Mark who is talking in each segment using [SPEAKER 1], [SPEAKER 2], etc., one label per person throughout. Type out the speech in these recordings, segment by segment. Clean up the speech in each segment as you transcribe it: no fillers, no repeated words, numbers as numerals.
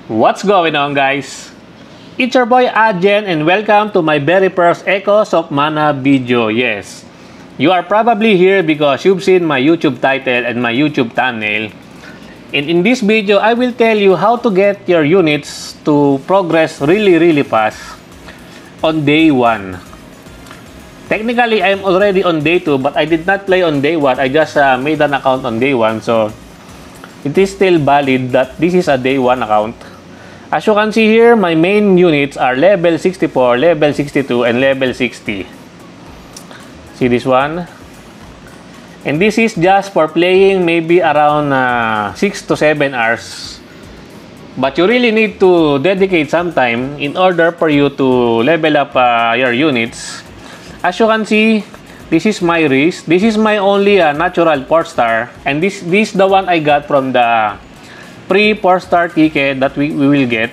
[SPEAKER 1] What's going on, guys? It's your boy Adjen and welcome to my very first Echoes of Mana video. Yes, you are probably here because you've seen my YouTube title and my YouTube thumbnail. And in this video, I will tell you how to get your units to progress really fast on day 1. Technically, I'm already on day 2, but I did not play on day 1. I just made an account on day 1, so it is still valid that this is a day 1 account. As you can see here, my main units are level 64, level 62, and level 60. See this one? And this is just for playing maybe around 6 to 7 hours. But you really need to dedicate some time in order for you to level up your units. As you can see, this is my race. This is my only natural 4-star. And this is the one I got from the free 4-star ticket that we will get.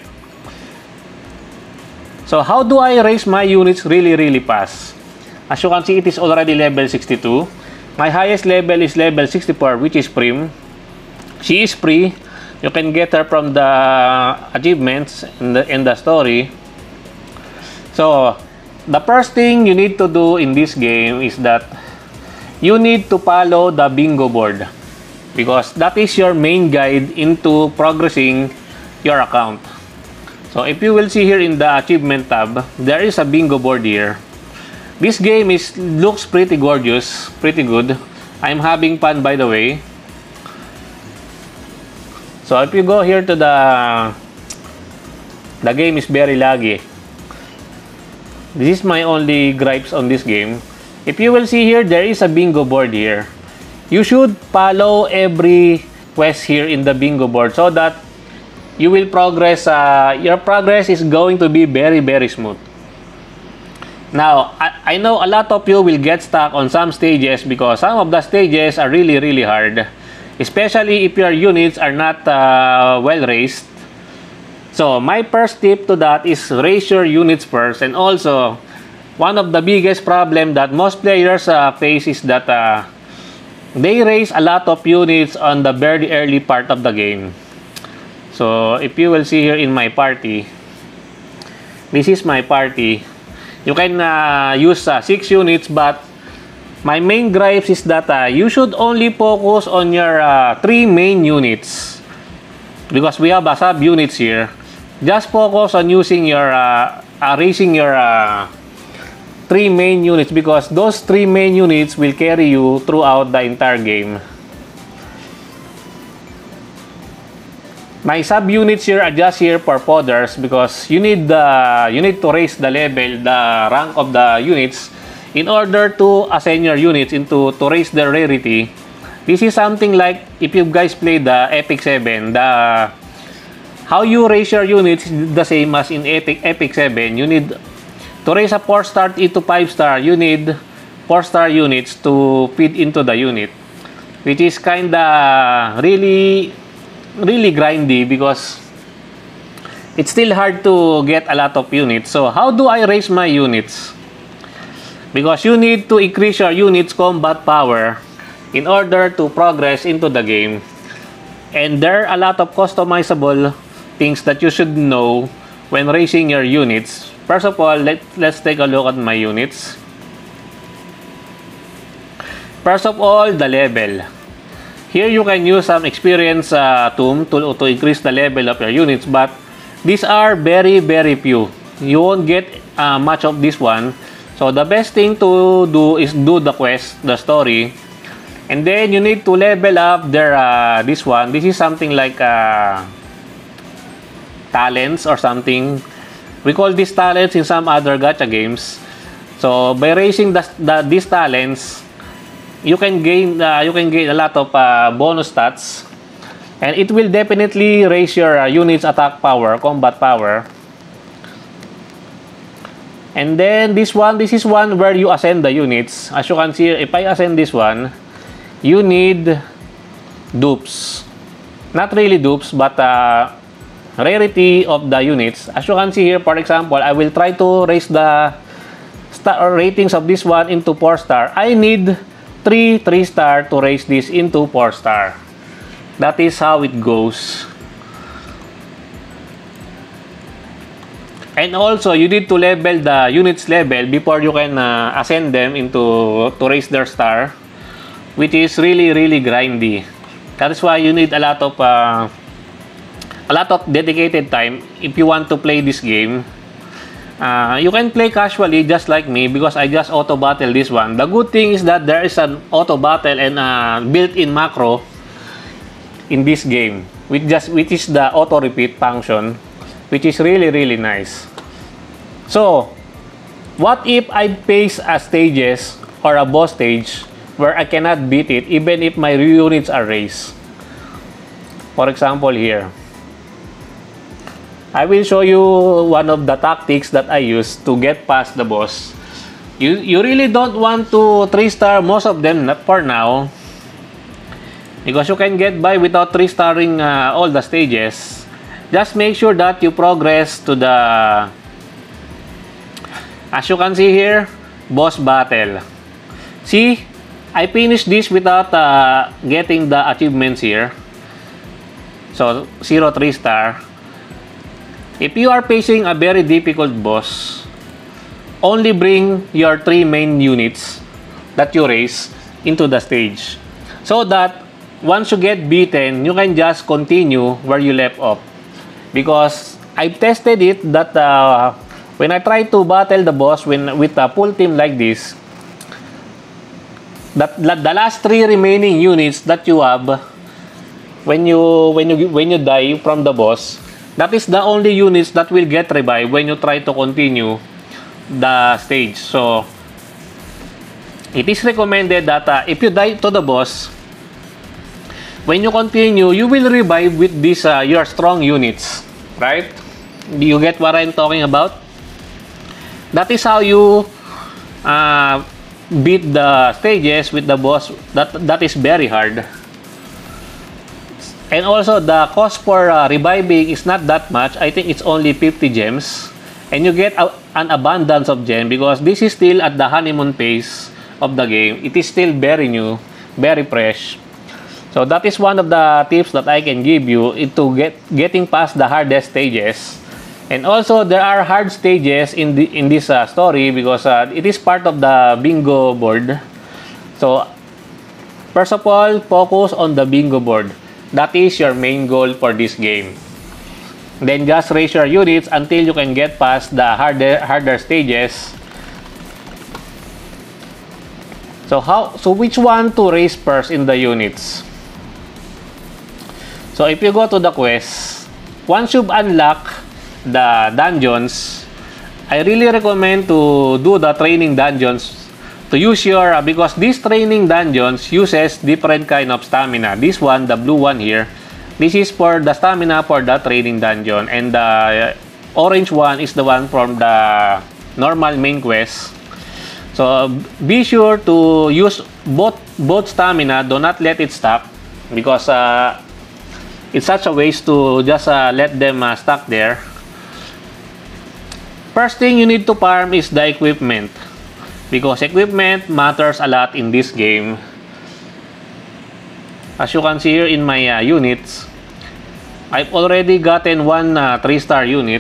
[SPEAKER 1] So how do I raise my units really fast? As you can see, it is already level 62. My highest level is level 64, which is Prim. She is free. You can get her from the achievements in the story. So the first thing you need to do in this game is that you need to follow the bingo board, because that is your main guide into progressing your account. So if you will see here in the achievement tab, there is a bingo board here. This game looks pretty gorgeous, pretty good. I'm having fun, by the way. So if you go here to the game is very laggy. This is my only gripes on this game. If you will see here, there is a bingo board here. You should follow every quest here in the bingo board so that you will progress. Your progress is going to be very smooth. Now, I know a lot of you will get stuck on some stages because some of the stages are really hard. Especially if your units are not well raised. So, my first tip to that is raise your units first. And also, one of the biggest problem that most players face is that they raise a lot of units on the very early part of the game. So, if you will see here in my party, this is my party. You can use 6 units, but my main gripes is that you should only focus on your 3 main units. Because we have sub-units here. Just focus on using your, raising your 3 main units, because those 3 main units will carry you throughout the entire game. My sub-units here are just here for podders because you need to raise the level, the rank of the units in order to ascend your units to raise their rarity. This is something like if you guys play the Epic 7, how you raise your units is the same as in Epic 7. You need to raise a 4-star into 5-star. You need 4-star units to feed into the unit, which is kinda really grindy because it's still hard to get a lot of units. So how do I raise my units? Because you need to increase your units' combat power in order to progress into the game. And there are a lot of customizable things that you should know when raising your units. First of all, let's take a look at my units. First of all, the level. Here you can use some experience tomb to increase the level of your units, but these are very few. You won't get much of this one. So the best thing to do is do the quest, the story, and then you need to level up their this one. This is something like talents or something. We call these talents in some other gacha games. So by raising these talents, you can gain a lot of bonus stats, and it will definitely raise your units' attack power, combat power. And then this is one where you ascend the units. As you can see, if I ascend this one, you need dupes. Not really dupes, but rarity of the units. As you can see here, for example, I will try to raise the ratings of this one into 4-star. I need 3-star to raise this into 4-star. That is how it goes. And also, you need to level the units level before you can ascend them to raise their star, which is really grindy. That is why you need a lot of dedicated time if you want to play this game. You can play casually just like me because I just auto battle this one. The good thing is that there is an auto battle and built-in macro in this game, which is the auto repeat function, which is really nice. So, what if I face a stages or a boss stage where I cannot beat it even if my units are raised? For example, here, I will show you one of the tactics that I use to get past the boss. You really don't want to 3-star most of them, not for now, because you can get by without 3-starring all the stages. Just make sure that you progress to the, as you can see here, boss battle. See, I finished this without getting the achievements here. So 0 3-star. If you are facing a very difficult boss, only bring your 3 main units that you raise into the stage, so that once you get beaten, you can just continue where you left off. Because I've tested it that when I try to battle the boss with a full team like this, that the last 3 remaining units that you have when you die from the boss, that is the only units that will get revived when you try to continue the stage. So it is recommended that if you die to the boss, when you continue, you will revive with these your strong units, right? Do you get what I'm talking about? That is how you beat the stages with the boss. That is very hard. And also, the cost for reviving is not that much. I think it's only 50 gems. And you get an abundance of gems because this is still at the honeymoon phase of the game. It is still very new, very fresh. So that is one of the tips that I can give you into getting past the hardest stages. And also, there are hard stages in this story because it is part of the bingo board. So, first of all, focus on the bingo board. That is your main goal for this game. Then just raise your units until you can get past the harder stages. So which one to raise first in the units? So if you go to the quest, once you've unlocked the dungeons, I really recommend to do the training dungeons to use your, because these training dungeons uses different kind of stamina. This one, the blue one here, this is for the stamina for the training dungeon, and the orange one is the one from the normal main quest. So be sure to use both stamina. Do not let it stuck, because it's such a waste to just let them stuck there. First thing you need to farm is the equipment, because equipment matters a lot in this game. As you can see here in my units, I've already gotten one 3-star unit.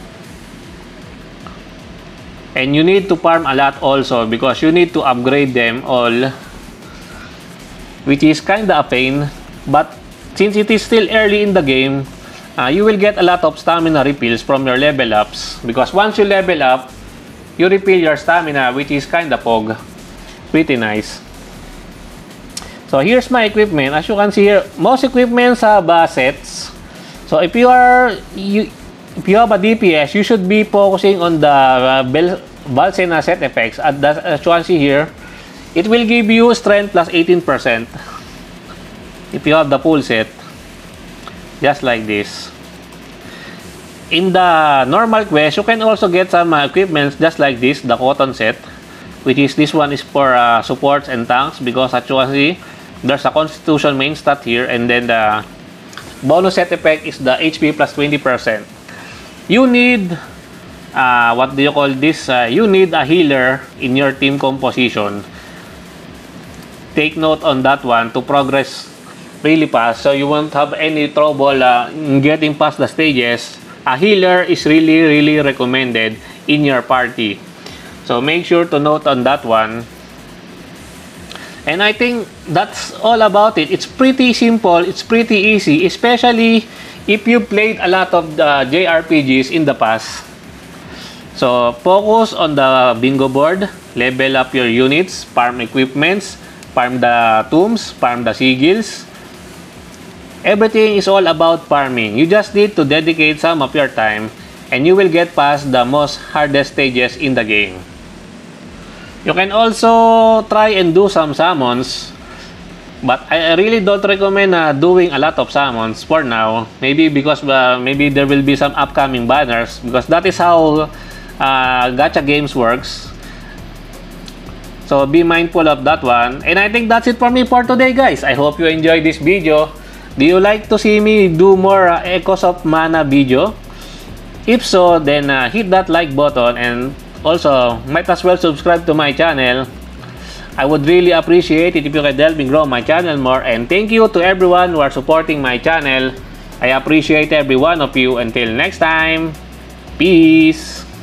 [SPEAKER 1] And you need to farm a lot also, because you need to upgrade them all, which is kinda a pain. But since it is still early in the game, you will get a lot of stamina refills from your level ups, because once you level up, you refill your stamina, which is kinda pog. Pretty nice. So here's my equipment. As you can see here, most equipments have sets. So if you have a DPS, you should be focusing on the Balsena set effects. As you can see here, it will give you strength plus 18% if you have the full set, just like this. In the normal quest, you can also get some equipments just like this, the cotton set, which is this one is for supports and tanks, because as you can see, there's a constitution main stat here, and then the bonus set effect is the HP plus 20%. You need, what do you call this? You need a healer in your team composition. Take note on that one to progress really fast, so you won't have any trouble in getting past the stages a healer is really recommended in your party. So make sure to note on that one. And I think that's all about it. It's pretty simple, it's pretty easy, especially if you played a lot of the JRPGs in the past. So focus on the bingo board, level up your units, farm equipments, farm the tombs, farm the sigils. Everything is all about farming. You just need to dedicate some of your time and you will get past the most hardest stages in the game. You can also try and do some summons, but I really don't recommend doing a lot of summons for now. Maybe because maybe there will be some upcoming banners, because that is how gacha games works. So be mindful of that one. And I think that's it for me for today, guys. I hope you enjoyed this video. Do you like to see me do more Echoes of Mana video? If so, then hit that like button, and also might as well subscribe to my channel. I would really appreciate it if you can help me grow my channel more. And thank you to everyone who are supporting my channel. I appreciate every one of you. Until next time, peace.